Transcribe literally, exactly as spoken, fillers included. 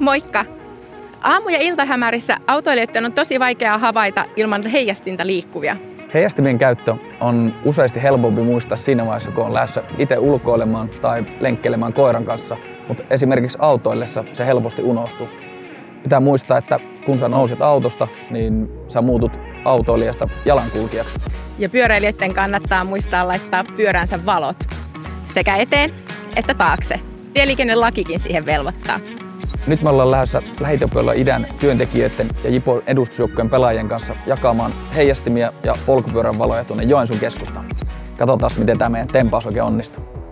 Moikka! Aamu- ja iltahämärissä autoilijoiden on tosi vaikeaa havaita ilman heijastinta liikkuvia. Heijastimien käyttö on useasti helpompi muistaa siinä vaiheessa, kun on lähdössä itse ulkoilemaan tai lenkkeilemään koiran kanssa, mutta esimerkiksi autoillessa se helposti unohtuu. Pitää muistaa, että kun sä nouset autosta, niin sä muutut autoilijasta jalankulkijaksi. Ja pyöräilijöiden kannattaa muistaa laittaa pyöränsä valot sekä eteen että taakse. Tieliikennelakikin siihen velvoittaa. Nyt me ollaan lähdössä Lähitopiolla idän työntekijöiden ja Jipon edustusjoukkojen pelaajien kanssa jakamaan heijastimia ja polkupyörän valoja tuonne Joensuun keskustaan. Katsotaan, miten tämä meidän tempaus oikein onnistuu.